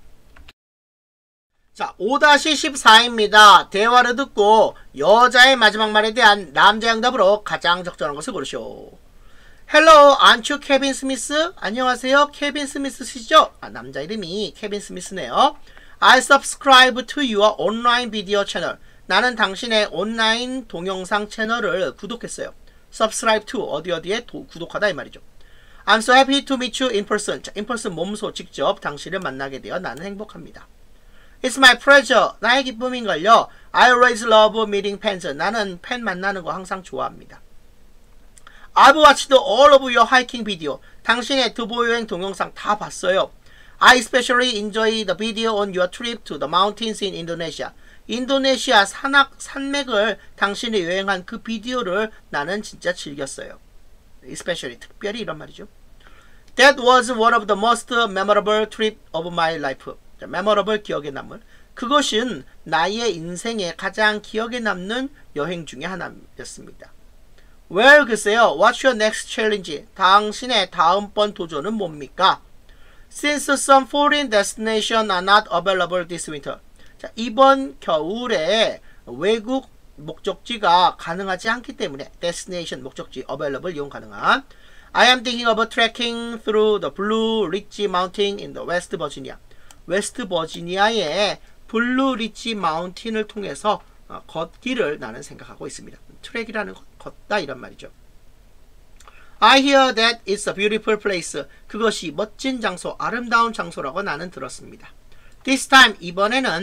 자, 5-14입니다. 대화를 듣고 여자의 마지막 말에 대한 남자의 응답으로 가장 적절한 것을 고르시오. Hello, aren't you Kevin Smith? 안녕하세요, 케빈 스미스시죠? 남자 이름이 케빈 스미스네요. I subscribe to your online video channel. 나는 당신의 온라인 동영상 채널을 구독했어요. subscribe to, 어디에 구독하다 이 말이죠. I'm so happy to meet you in person. 자, in person 몸소 직접 당신을 만나게 되어 나는 행복합니다. It's my pleasure. 나의 기쁨인걸요. I always love meeting fans. 나는 팬 만나는 거 항상 좋아합니다. I've watched all of your hiking video. 당신의 두보 여행 동영상 다 봤어요. I especially enjoy the video on your trip to the mountains in Indonesia. 인도네시아 산맥을 당신이 여행한 그 비디오를 나는 진짜 즐겼어요. Especially, 특별히 이런 말이죠. That was one of the most memorable trip of my life. memorable, 기억에 남을. 그것은 나의 인생에 가장 기억에 남는 여행 중에 하나였습니다. Well, 글쎄요. What's your next challenge? 당신의 다음번 도전은 뭡니까? Since some foreign destinations are not available this winter. 자, 이번 겨울에 외국 목적지가 가능하지 않기 때문에 destination, 목적지, available, 이용 가능한 I am thinking of trekking through the Blue Ridge Mountain in the West Virginia. 웨스트 버지니아의 블루 리치 마운틴을 통해서 걷기를 나는 생각하고 있습니다. 트랙이라는 건 걷다 이란 말이죠. I hear that it's a beautiful place. 그것이 멋진 장소, 아름다운 장소라고 나는 들었습니다. This time, 이번에는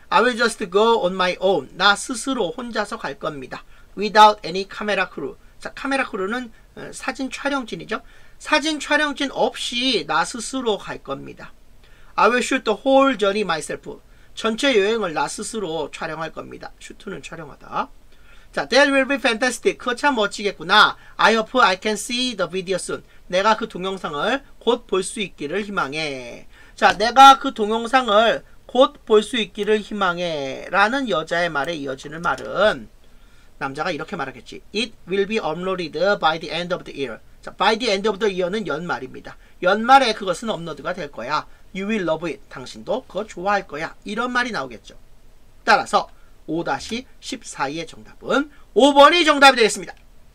I will just go on my own. 나 스스로 혼자서 갈 겁니다. Without any camera crew. 자, 카메라 크루는 사진 촬영진이죠. 사진 촬영진 없이 나 스스로 갈 겁니다. I will shoot the whole journey myself. 전체 여행을 나 스스로 촬영할 겁니다. 슈트는 촬영하다. 자, that will be fantastic. 그거 참 멋지겠구나. I hope I can see the video soon. 내가 그 동영상을 곧 볼 수 있기를 희망해. 자, 내가 그 동영상을 곧 볼 수 있기를 희망해 라는 여자의 말에 이어지는 말은 남자가 이렇게 말하겠지. It will be uploaded by the end of the year. 자, by the end of the year는 연말입니다. 연말에 그것은 업로드가 될 거야. You will love it. 당신도 그거 좋아할 거야. 이런 말이 나오겠죠. 따라서 5-14의 정답은 5번이 정답이 되겠습니다.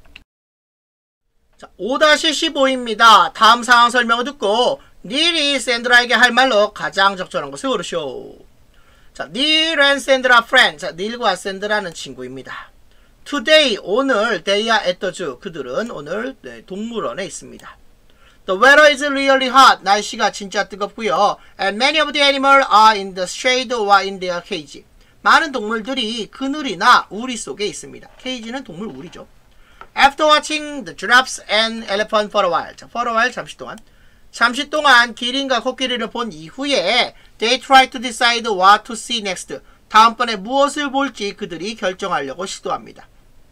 자, 5-15입니다. 다음 상황 설명을 듣고 닐이 샌드라에게 할 말로 가장 적절한 것을 고르시오. 자, 닐 and 샌드라 friend. 자, 닐과 샌드라는 친구입니다. Today, 오늘 they are at the zoo. 그들은 오늘 동물원에 있습니다. The weather is really hot. 날씨가 진짜 뜨겁고요. And many of the animals are in the shade or in their cage. 많은 동물들이 그늘이나 우리 속에 있습니다. 케이지는 동물 우리죠. After watching the giraffes and elephant for a while. 자, for a while 잠시 동안 기린과 코끼리를 본 이후에 they try to decide what to see next. 다음번에 무엇을 볼지 그들이 결정하려고 시도합니다.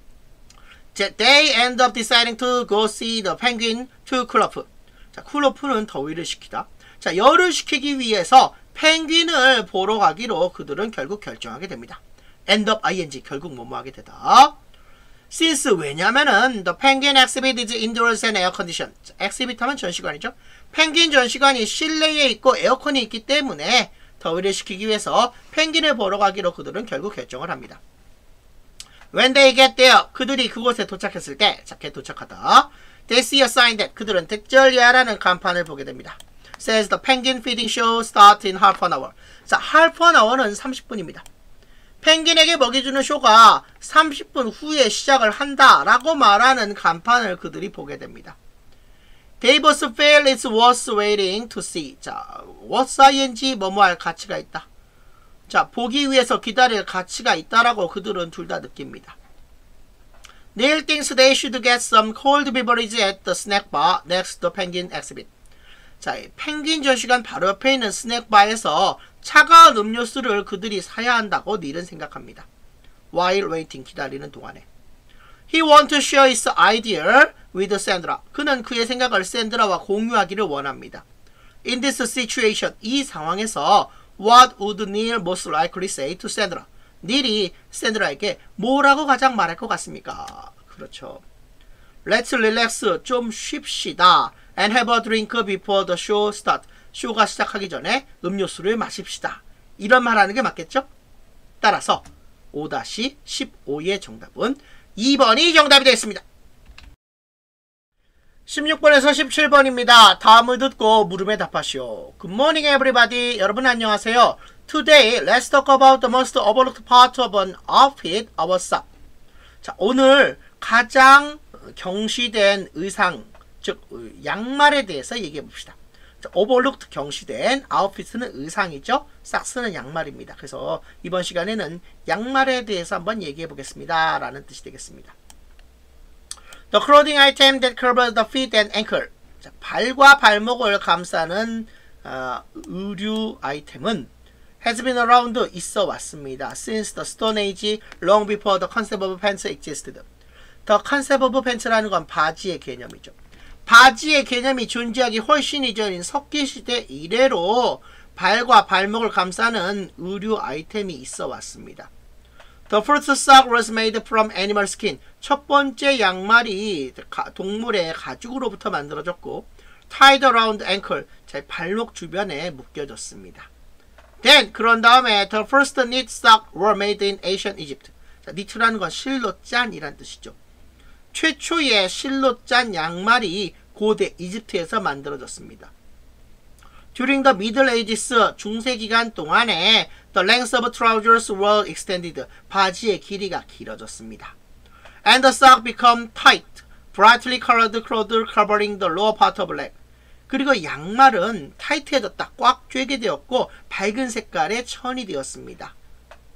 They end up deciding to go see the penguin to cool off. 자, 쿨오프는 더위를 식히다. 자, 열을 식히기 위해서 펭귄을 보러 가기로 그들은 결국 결정하게 됩니다. end up ing 결국 뭐뭐하게 되다. since 왜냐면은 the penguin exhibit is indoors and air condition. exhibit 하면 전시관이죠. 펭귄 전시관이 실내에 있고 에어컨이 있기 때문에 더위를 식히기 위해서 펭귄을 보러 가기로 그들은 결국 결정을 합니다. When they get there, 그들이 그곳에 도착했을 때, 자, 도착하다. They see a sign that 그들은 특절야라는 간판을 보게 됩니다. Says the penguin feeding show starts in half an hour. 자, half an hour는 30분입니다. 펭귄에게 먹이주는 쇼가 30분 후에 시작을 한다라고 말하는 간판을 그들이 보게 됩니다. They both feel it's worth waiting to see. 자, worth ing 뭐뭐할 가치가 있다. 자, 보기 위해서 기다릴 가치가 있다라고 그들은 둘 다 느낍니다. Neil thinks they should get some cold beverage at the snack bar next to the penguin exhibit. 자, 펭귄 전시관 바로 옆에 있는 스낵바에서 차가운 음료수를 그들이 사야 한다고 닐은 생각합니다. While waiting, 기다리는 동안에. He wants to share his idea with Sandra. 그는 그의 생각을 샌드라와 공유하기를 원합니다. In this situation, 이 상황에서 What would Neil most likely say to Sandra? 닐이 샌드라에게 뭐라고 가장 말할 것 같습니까? 그렇죠. Let's relax, 좀 쉽시다. And have a drink before the show start. 쇼가 시작하기 전에 음료수를 마십시다. 이런 말 하는 게 맞겠죠? 따라서 5-15의 정답은 2번이 정답이 되겠습니다. 16번에서 17번입니다. 다음을 듣고 물음에 답하시오. Good morning everybody. 여러분 안녕하세요. Today, let's talk about the most overlooked part of an outfit, our sock. 자, 오늘 가장 경시된 의상, 즉 양말에 대해서 얘기해 봅시다. overlooked 경시된, outfit는 의상이죠. 삭스는 양말입니다. 그래서 이번 시간에는 양말에 대해서 한번 얘기해 보겠습니다. 라는 뜻이 되겠습니다. The clothing item that covers the feet and ankle. 자, 발과 발목을 감싸는 의류 아이템은 has been around, 있어 왔습니다. Since the Stone Age, long before the concept of pants existed. The concept of pants라는 건 바지의 개념이죠. 바지의 개념이 존재하기 훨씬 이전인 석기시대 이래로 발과 발목을 감싸는 의류 아이템이 있어 왔습니다. The first sock was made from animal skin. 첫 번째 양말이 동물의 가죽으로부터 만들어졌고 tied around ankle, 제 발목 주변에 묶여졌습니다. Then, 그런 다음에 the first knit sock were made in ancient Egypt. 자, knit라는 건 실로 짠이란 뜻이죠. 최초의 실로 짠 양말이 고대 이집트에서 만들어졌습니다. During the Middle Ages, 중세 기간 동안에 the length of trousers were extended. 바지의 길이가 길어졌습니다. And the sock became tight, brightly colored cloth covering the lower part of leg. 그리고 양말은 타이트해졌다, 꽉 쬐게 되었고 밝은 색깔의 천이 되었습니다.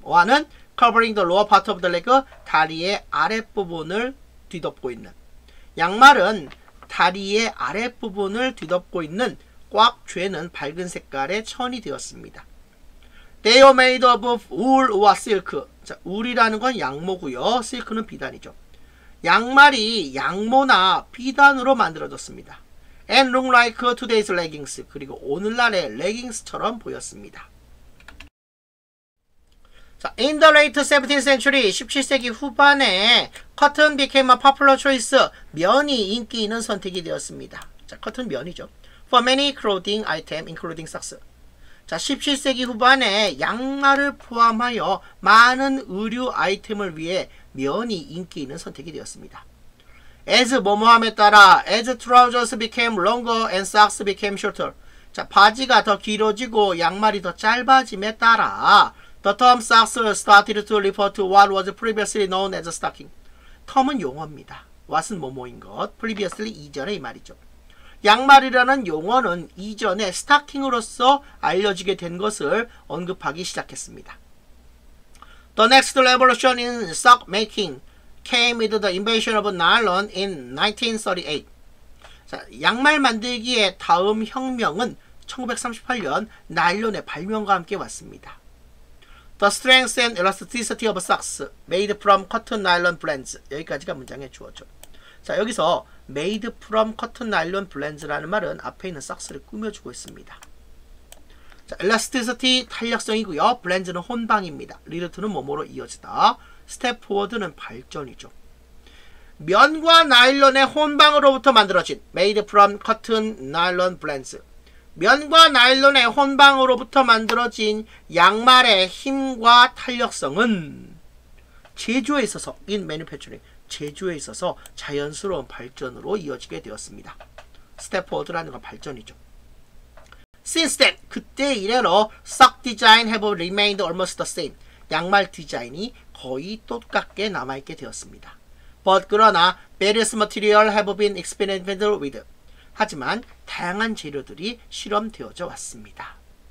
1은 covering the lower part of the leg, 다리의 아랫부분을 뒤덮고 있는. 양말은 다리의 아랫부분을 뒤덮고 있는 꽉 죄는 밝은 색깔의 천이 되었습니다. They are made of wool or silk. 자, 울이라는 건 양모고요. 실크는 비단이죠. 양말이 양모나 비단으로 만들어졌습니다. And look like today's leggings. 그리고 오늘날의 레깅스처럼 보였습니다. 자, in the late 17th century, 17세기 후반에 cotton became a popular choice. 면이 인기 있는 선택이 되었습니다. 자, cotton 면이죠. For many clothing item, including socks. 자, 17세기 후반에 양말을 포함하여 많은 의류 아이템을 위해 면이 인기 있는 선택이 되었습니다. As 뭐뭐함에 따라 as trousers became longer and socks became shorter. 자, 바지가 더 길어지고 양말이 더 짧아짐에 따라 the term socks started to refer to what was previously known as stocking. 텀은 용어입니다. what은 뭐뭐인 것, previously 이전에 이 말이죠. 양말이라는 용어는 이전에 스타킹으로서 알려지게 된 것을 언급하기 시작했습니다. The next revolution in sock making came with the invention of nylon in 1938. 자, 양말 만들기의 다음 혁명은 1938년 나일론의 발명과 함께 왔습니다. The strength and elasticity of socks made from cotton nylon blends. 여기까지가 문장의 주어죠. 자, 여기서 made from cotton nylon blends라는 말은 앞에 있는 삭스를 꾸며주고 있습니다. 자, elasticity 탄력성이고요. blends는 혼방입니다. 리르트는 뭐뭐로 이어지다. step forward는 발전이죠. 면과 나일론의 혼방으로부터 만들어진 made from cotton nylon blends. 면과 나일론의 혼방으로부터 만들어진 양말의 힘과 탄력성은 제조에 있어서 in manufacturing 제조에 있어서 자연스러운 발전으로 이어지게 되었습니다. step forward라는 건 발전이죠. Since then, 그때 이래로 sock design have remained almost the same. 양말 디자인이 거의 똑같게 남아있게 되었습니다. But 그러나 various material have been experimented with. 하지만 다양한 재료들이 실험되어져 왔습니다.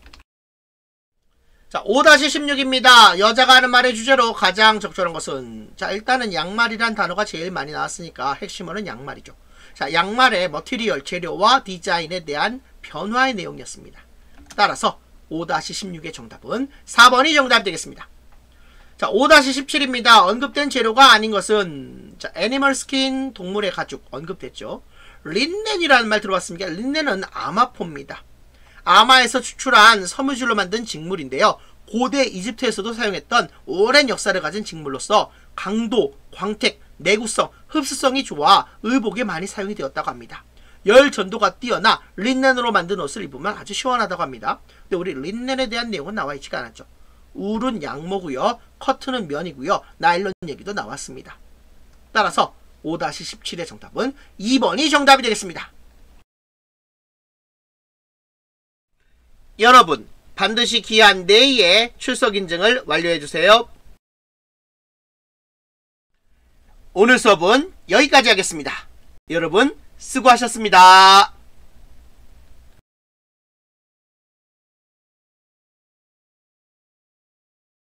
자, 5-16입니다. 여자가 하는 말의 주제로 가장 적절한 것은, 자, 일단은 양말이란 단어가 제일 많이 나왔으니까 핵심어는 양말이죠. 자, 양말의 머티리얼, 재료와 디자인에 대한 변화의 내용이었습니다. 따라서 5-16의 정답은 4번이 정답이 되겠습니다. 자, 5-17입니다. 언급된 재료가 아닌 것은, 자, 애니멀 스킨, 동물의 가죽 언급됐죠. 린넨이라는 말 들어봤습니까? 린넨은 아마포입니다. 아마에서 추출한 섬유질로 만든 직물인데요. 고대 이집트에서도 사용했던 오랜 역사를 가진 직물로서 강도, 광택, 내구성, 흡수성이 좋아 의복에 많이 사용이 되었다고 합니다. 열 전도가 뛰어나 린넨으로 만든 옷을 입으면 아주 시원하다고 합니다. 근데 우리 린넨에 대한 내용은 나와 있지가 않았죠. 울은 양모고요. 커튼은 면이고요. 나일론 얘기도 나왔습니다. 따라서 5-17의 정답은 2번이 정답이 되겠습니다. 여러분, 반드시 기한 내에 출석 인증을 완료해주세요. 오늘 수업은 여기까지 하겠습니다. 여러분, 수고하셨습니다.